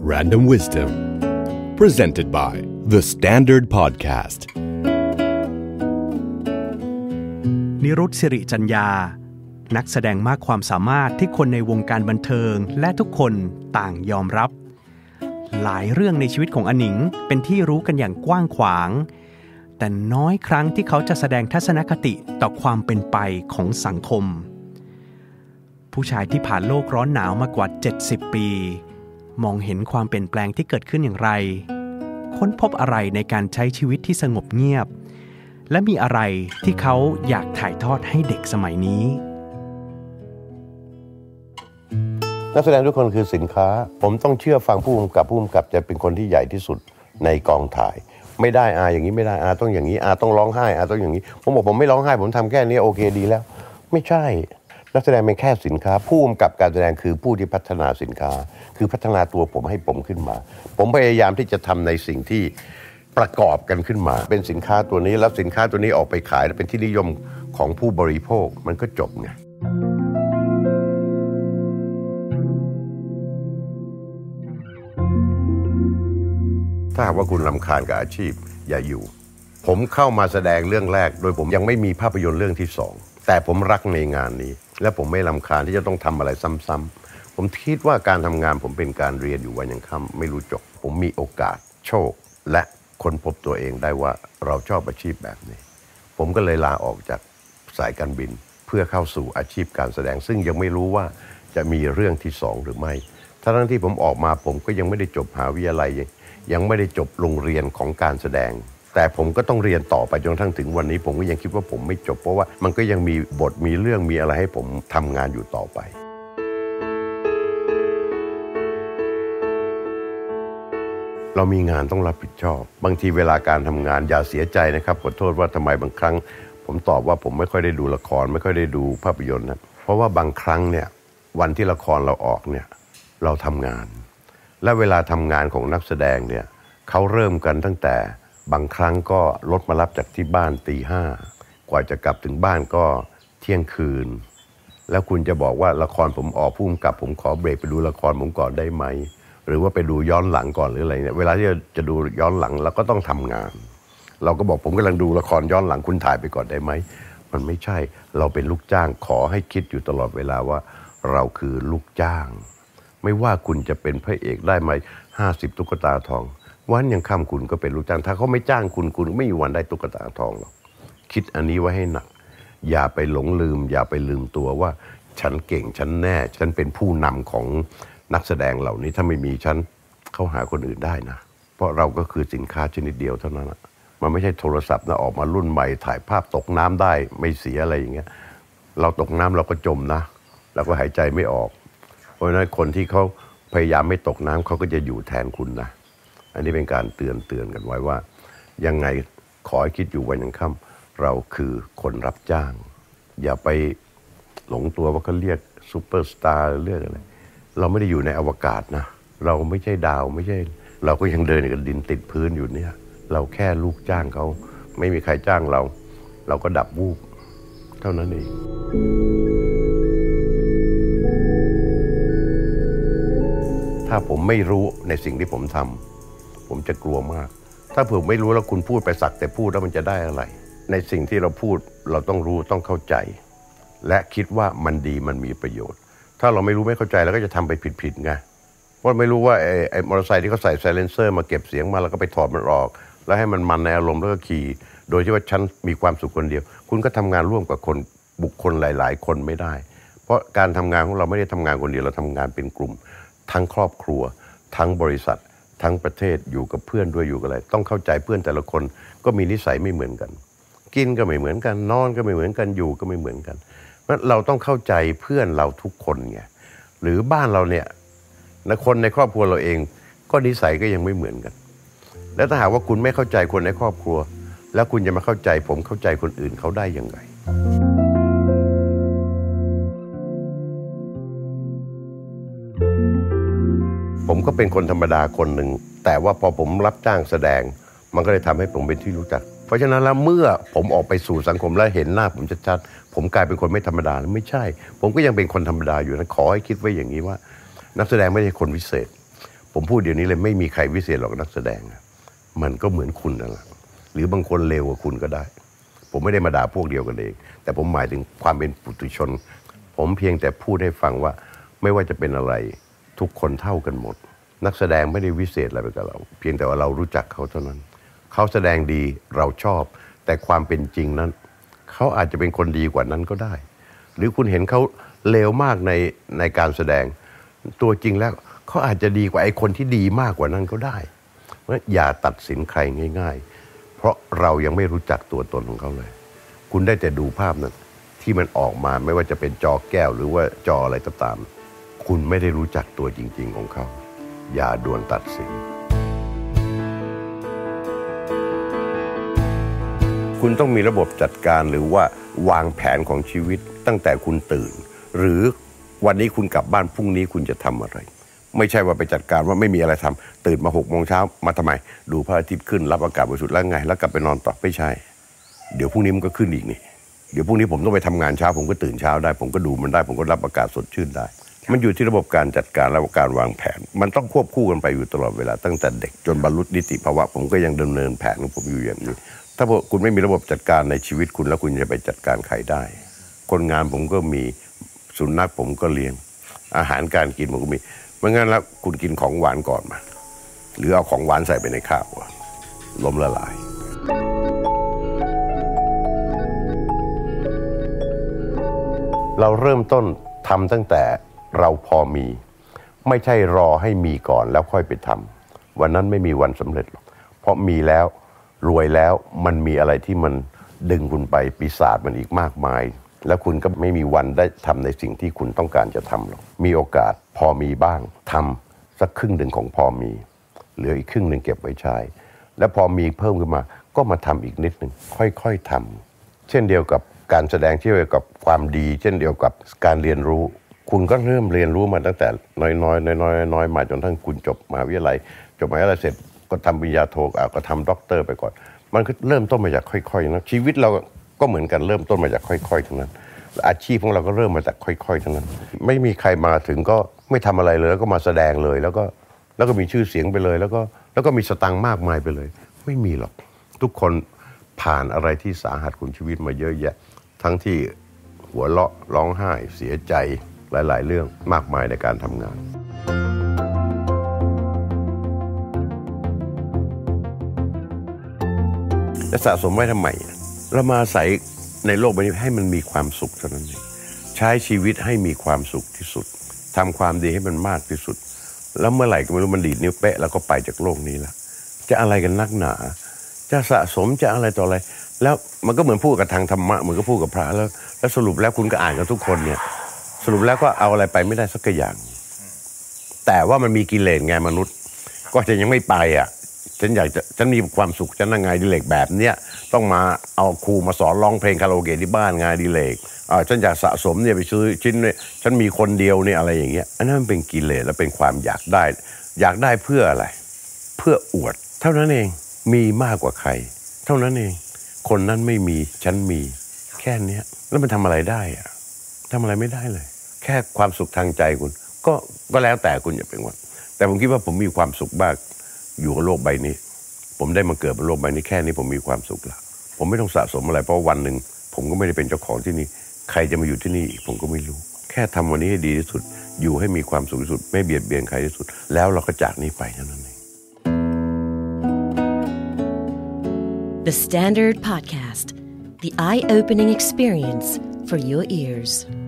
Random Wisdom Presented by The Standard Podcast นิรุต สิริจัญญานักแสดงมากความสามารถที่คนในวงการบันเทิงและทุกคนต่างยอมรับหลายเรื่องในชีวิตของอนิงเป็นที่รู้กันอย่างกว้างขวางแต่น้อยครั้งที่เขาจะแสดงทัศนคติต่อความเป็นไปของสังคมผู้ชายที่ผ่านโลกร้อนหนาวมากว่า70ปีมองเห็นความเปลี่ยนแปลงที่เกิดขึ้นอย่างไรค้นพบอะไรในการใช้ชีวิตที่สงบเงียบและมีอะไรที่เขาอยากถ่ายทอดให้เด็กสมัยนี้นักแสดงทุกคนคือสินค้าผมต้องเชื่อฟังผู้กำกับจะเป็นคนที่ใหญ่ที่สุดในกองถ่ายไม่ได้อย่างนี้ไม่ได้ต้องอย่างนี้ต้องร้องไห้ต้องอย่างนี้ผมบอกผมไม่ร้องไห้ผมทำแค่นี้โอเคดีแล้วไม่ใช่นักแสดงเป็นแค่สินค้าผู้กำกับการแสดงคือผู้ที่พัฒนาสินค้าคือพัฒนาตัวผมให้ผมขึ้นมาผมพยายามที่จะทำในสิ่งที่ประกอบกันขึ้นมาเป็นสินค้าตัวนี้แล้วสินค้าตัวนี้ออกไปขายเป็นที่นิยมของผู้บริโภคมันก็จบไงถ้าหากว่าคุณรำคาญกับอาชีพอย่าอยู่ผมเข้ามาแสดงเรื่องแรกโดยผมยังไม่มีภาพยนตร์เรื่องที่2แต่ผมรักในงานนี้และผมไม่รำคาญที่จะต้องทำอะไรซ้ำๆผมคิดว่าการทำงานผมเป็นการเรียนอยู่วันยังค่ำไม่รู้จบผมมีโอกาสโชคและค้นพบตัวเองได้ว่าเราชอบอาชีพแบบนี้ผมก็เลยลาออกจากสายการบินเพื่อเข้าสู่อาชีพการแสดงซึ่งยังไม่รู้ว่าจะมีเรื่องที่2หรือไม่ทั้งที่ผมออกมาผมก็ยังไม่ได้จบมหาวิทยาลัยยังไม่ได้จบโรงเรียนของการแสดงแต่ผมก็ต้องเรียนต่อไปจนกระทั่งถึงวันนี้ผมก็ยังคิดว่าผมไม่จบเพราะว่ามันก็ยังมีบทมีเรื่องมีอะไรให้ผมทำงานอยู่ต่อไปเรามีงานต้องรับผิดชอบบางทีเวลาการทำงานอย่าเสียใจนะครับขอโทษว่าทำไมบางครั้งผมตอบว่าผมไม่ค่อยได้ดูละครไม่ค่อยได้ดูภาพยนตร์นะเพราะว่าบางครั้งเนี่ยวันที่ละครเราออกเนี่ยเราทำงานและเวลาทำงานของนักแสดงเนี่ยเขาเริ่มกันตั้งแต่บางครั้งก็รถมารับจากที่บ้านตี 5กว่าจะกลับถึงบ้านก็เที่ยงคืนแล้วคุณจะบอกว่าละครผมออกผู้กำกับผมขอเบรกไปดูละครผมก่อนได้ไหมหรือว่าไปดูย้อนหลังก่อนหรืออะไรเนี่ยเวลาที่จะดูย้อนหลังเราก็ต้องทำงานเราก็บอกผมกำลังดูละครย้อนหลังคุณถ่ายไปก่อนได้ไหมมันไม่ใช่เราเป็นลูกจ้างขอให้คิดอยู่ตลอดเวลาว่าเราคือลูกจ้างไม่ว่าคุณจะเป็นพระเอกได้ไหม50ตุ๊กตาทองวันยังค่ำคุณก็เป็นลูกจ้างถ้าเขาไม่จ้างคุณไม่มีวันได้ตุ๊กตาทองหรอกคิดอันนี้ไว้ให้หนักอย่าไปหลงลืมอย่าไปลืมตัวว่าฉันเก่งฉันแน่ฉันเป็นผู้นำของนักแสดงเหล่านี้ถ้าไม่มีฉันเขาหาคนอื่นได้นะเพราะเราก็คือสินค้าชนิดเดียวเท่านั้นมันไม่ใช่โทรศัพท์นะออกมารุ่นใหม่ถ่ายภาพตกน้ำได้ไม่เสียอะไรอย่างเงี้ยเราตกน้ำเราก็จมนะเราก็หายใจไม่ออกเพราะฉะนั้นคนที่เขาพยายามไม่ตกน้ำเขาก็จะอยู่แทนคุณนะอันนี้เป็นการเตือนกันไว้ว่ายังไงขอให้คิดอยู่วันยังค่ำเราคือคนรับจ้างอย่าไปหลงตัวว่าเขาเรียกซูเปอร์สตาร์เรียกอะไรเราไม่ได้อยู่ในอวกาศนะเราไม่ใช่ดาวไม่ใช่เราก็ยังเดินกับดินติดพื้นอยู่เนี่ยเราแค่ลูกจ้างเขาไม่มีใครจ้างเราก็ดับวูบเท่านั้นเองถ้าผมไม่รู้ในสิ่งที่ผมทำผมจะกลัวมากถ้าผมไม่รู้แล้วคุณพูดไปสักแต่พูดแล้วมันจะได้อะไรในสิ่งที่เราพูดเราต้องรู้ต้องเข้าใจและคิดว่ามันดีมันมีประโยชน์ถ้าเราไม่รู้ไม่เข้าใจเราก็จะทำไปผิดไงเพราะไม่รู้ว่าไอ้มอเตอร์ไซค์ที่เขาใส่ไซเลนเซอร์มาเก็บเสียงมาแล้วก็ไปถอดมันออกแล้วให้มันในอารมณ์แล้วก็ขี่โดยที่ว่าฉันมีความสุขคนเดียวคุณก็ทำงานร่วมกับคนบุคคลหลายๆคนไม่ได้เพราะการทำงานของเราไม่ได้ทำงานคนเดียวเราทำงานเป็นกลุ่มทั้งครอบครัวทั้งบริษัททั้งประเทศอยู่กับเพื่อนด้วยอยู่กับอะไรต้องเข้าใจเพื่อนแต่ละคนก็มีนิสัยไม่เหมือนกันกินก็ไม่เหมือนกันนอนก็ไม่เหมือนกันอยู่ก็ไม่เหมือนกันเพราะเราต้องเข้าใจเพื่อนเราทุกคนไงหรือบ้านเราเนี่ยคนในครอบครัวเราเองก็นิสัยก็ยังไม่เหมือนกันแล้วถ้าหากว่าคุณไม่เข้าใจคนในครอบครัวแล้วคุณจะมาเข้าใจผมเข้าใจคนอื่นเขาได้ยังไงผมก็เป็นคนธรรมดาคนหนึ่งแต่ว่าพอผมรับจ้างแสดงมันก็เลยทำให้ผมเป็นที่รู้จักเพราะฉะนั้นแล้วเมื่อผมออกไปสู่สังคมแล้วเห็นหน้าผมชัดๆผมกลายเป็นคนไม่ธรรมดาไม่ใช่ผมก็ยังเป็นคนธรรมดาอยู่นะขอให้คิดไว้อย่างนี้ว่านักแสดงไม่ใช่คนพิเศษผมพูดเดี๋ยวนี้เลยไม่มีใครวิเศษหรอกนักแสดงมันก็เหมือนคุณนั่นแหละหรือบางคนเลวกว่าคุณก็ได้ผมไม่ได้มาด่าพวกเดียวกันเองแต่ผมหมายถึงความเป็นปุถุชนผมเพียงแต่พูดให้ฟังว่าไม่ว่าจะเป็นอะไรทุกคนเท่ากันหมดนักแสดงไม่ได้วิเศษอะไรไปกับเราเพียงแต่ว่าเรารู้จักเขาเท่านั้นเขาแสดงดีเราชอบแต่ความเป็นจริงนั้นเขาอาจจะเป็นคนดีกว่านั้นก็ได้หรือคุณเห็นเขาเลวมากในการแสดงตัวจริงแล้วเขาอาจจะดีกว่าไอ้คนที่ดีมากกว่านั้นก็ได้เพราะอย่าตัดสินใครง่ายๆเพราะเรายังไม่รู้จักตัวตนของเขาเลยคุณได้แต่ดูภาพนั้นที่มันออกมาไม่ว่าจะเป็นจอแก้วหรือว่าจออะไรก็ตามคุณไม่ได้รู้จักตัวจริงๆของเขาอย่าด่วนตัดสินคุณต้องมีระบบจัดการหรือว่าวางแผนของชีวิตตั้งแต่คุณตื่นหรือวันนี้คุณกลับบ้านพรุ่งนี้คุณจะทำอะไรไม่ใช่ว่าไปจัดการว่าไม่มีอะไรทำตื่นมา6 โมงเช้ามาทำไมดูพระอาทิตย์ขึ้นรับอากาศบริสุทธิ์แล้วไงแล้วกลับไปนอนต่อไม่ใช่เดี๋ยวพรุ่งนี้มันก็ขึ้นอีกนี่เดี๋ยวพรุ่งนี้ผมต้องไปทำงานเช้าผมก็ตื่นเช้าได้ผมก็ดูมันได้ผมก็รับอากาศสดชื่นได้มันอยู่ที่ระบบการจัดการและการวางแผนมันต้องควบคู่กันไปอยู่ตลอดเวลาตั้งแต่เด็กจนบรรลุนิติภาวะผมก็ยังดำเนินแผนของผมอยู่อย่างนี้ถ้าคุณไม่มีระบบจัดการในชีวิตคุณแล้วคุณจะไปจัดการใครได้คนงานผมก็มีสุนัขผมก็เลี้ยงอาหารการกินผมก็มีไม่งั้นแล้วคุณกินของหวานก่อนมาหรือเอาของหวานใส่ไปในข้าวล้มละลายเราเริ่มต้นทำตั้งแต่เราพอมีไม่ใช่รอให้มีก่อนแล้วค่อยไปทำวันนั้นไม่มีวันสำเร็จหรอกเพราะมีแล้วรวยแล้วมันมีอะไรที่มันดึงคุณไปปีศาจมันอีกมากมายแล้วคุณก็ไม่มีวันได้ทำในสิ่งที่คุณต้องการจะทำหรอกมีโอกาสพอมีบ้างทำสักครึ่งหนึ่งของพอมีเหลืออีกครึ่งหนึ่งเก็บไว้ใช้แล้วพอมีเพิ่มขึ้นมาก็มาทำอีกนิดหนึ่งค่อยๆทำเช่นเดียวกับการแสดงที่เกี่ยวกับความดีเช่นเดียวกับการเรียนรู้คุณก็เริ่มเรียนรู้มาตั้งแต่น้อยมาจนทั้งคุณจบมหาวิทยาลัยจบมหาวิทยาลัยเสร็จก็ทำปริญญาโทก็ทำด็อกเตอร์ไปก่อนมันก็เริ่มต้นมาจากค่อยๆนะชีวิตเราก็เหมือนกันเริ่มต้นมาจากค่อยๆทั้งนั้นอาชีพของเราก็เริ่มมาจากค่อยๆทั้งนั้นไม่มีใครมาถึงก็ไม่ทำอะไรเลยแล้วก็มาแสดงเลยแล้วก็มีชื่อเสียงไปเลยแล้วก็มีสตังค์มากมายไปเลยไม่มีหรอกทุกคนผ่านอะไรที่สาหัสของชีวิตมาเยอะแยะทั้งที่หัวเราะร้องไห้เสียใจหลายๆเรื่องมากมายในการทำงานจะสะสมไว้ทำไมเรามาอาศัยในโลกใบนี้ให้มันมีความสุขเท่านั้นเองใช้ชีวิตให้มีความสุขที่สุดทำความดีให้มันมากที่สุดแล้วเมื่อไหร่ก็ไม่รู้มันดีดนิ้วเป๊ะแล้วก็ไปจากโลกนี้ละจะอะไรกันนักหนาจะสะสมจะอะไรต่ออะไรแล้วมันก็เหมือนพูดกับทางธรรมะเหมือนก็พูดกับพระแล้วสรุปแล้วคุณก็อ่านกันทุกคนเนี่ยสรุปแล้วก็เอาอะไรไปไม่ได้สักอย่างแต่ว่ามันมีกิเลสไงมนุษย์ก็จะยังไม่ไปฉันมีความสุขฉันนั่งไงดิเลกแบบเนี้ยต้องมาเอาครูมาสอนร้องเพลงคาราโอเกะที่บ้านไงดิเลกฉันอยากสะสมเนี่ยไปซื้อชิ้นเนี่ยฉันมีคนเดียวเนี่ยอะไรอย่างเงี้ยอันนั้นมันเป็นกิเลสและเป็นความอยากได้เพื่ออะไรเพื่ออวดเท่านั้นเองมีมากกว่าใครเท่านั้นเองคนนั้นไม่มีฉันมีแค่เนี้ยแล้วมันทำอะไรได้ทำอะไรไม่ได้เลยแค่ความสุขทางใจคุณก็แล้วแต่คุณอย่าเป็นวันแต่ผมคิดว่าผมมีความสุขมากอยู่กับโลกใบนี้ผมได้มาเกิดบนโลกใบนี้แค่นี้ผมมีความสุขแล้วผมไม่ต้องสะสมอะไรเพราะวันหนึ่งผมก็ไม่ได้เป็นเจ้าของที่นี่ใครจะมาอยู่ที่นี่ผมก็ไม่รู้แค่ทำวันนี้ให้ดีที่สุดอยู่ให้มีความสุขที่สุดไม่เบียดเบียนใครที่สุดแล้วเราก็จากนี้ไปเท่านั้นเอง The Standard Podcast, the eye-opening experience for your ears.